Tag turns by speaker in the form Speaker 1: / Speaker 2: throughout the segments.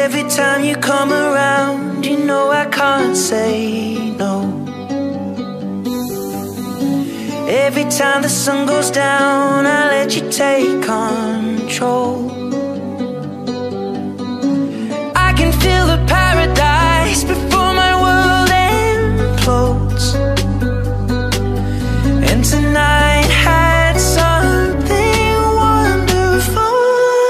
Speaker 1: Every time you come around, you know I can't say no. Every time the sun goes down, I let you take control. I can feel the paradise before my world implodes. And tonight had something wonderful.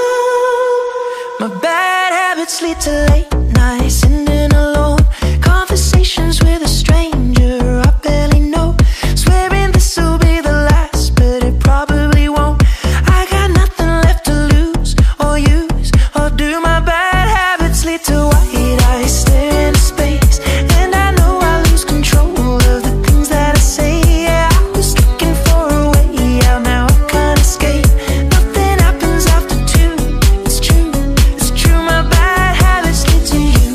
Speaker 1: My bad habits lead to late nights, sitting alone, conversations with a stranger I barely know, swearing this will be the last, but it probably won't. I got nothing left to lose or use or do. My bad habits lead to white eyes staring into space, and I know I lose control of the things that I say. Yeah, I was looking for a way out, now I can't escape. Nothing happens after two. It's true, it's true. My bad habits lead to you.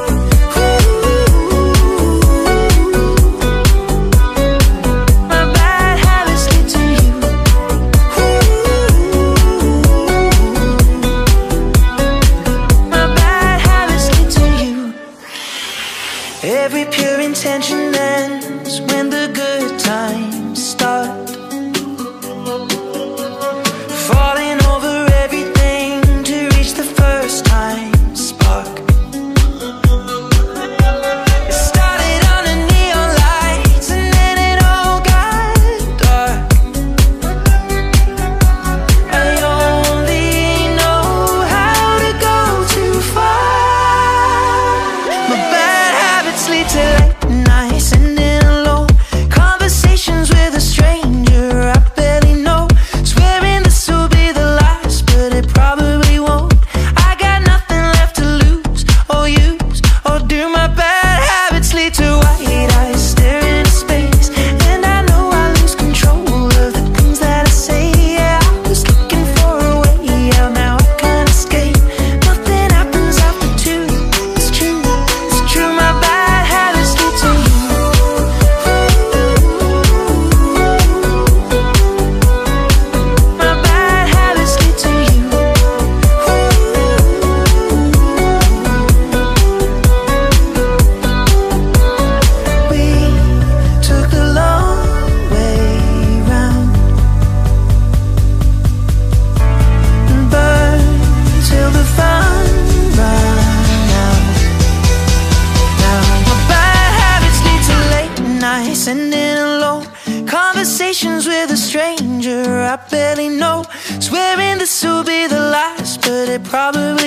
Speaker 1: My bad habits lead to you. My bad habits lead to you. Every pure intention ends when the good times start. Falling over everything to reach the first time spark. It started on the neon lights and then it all got dark. I only know how to go too far. My bad habits lead to late nights, sitting alone, conversations with a stranger I barely know, swearing this will be the last, but it probably won't. I got nothing left to lose or use or do. My bad habits lead to white eyes staring into space, and I know I lose control of the things that I say. Yeah, I was looking for a way out, now I can't escape. Nothing happens after two. It's true, it's true. My bad habits lead to you. My bad habits lead to you. We took the long way round and burned till the fun ran out. Now my bad habits lead to late nights, sitting alone, conversations with a stranger I barely know, swearing this will be the last, but it probably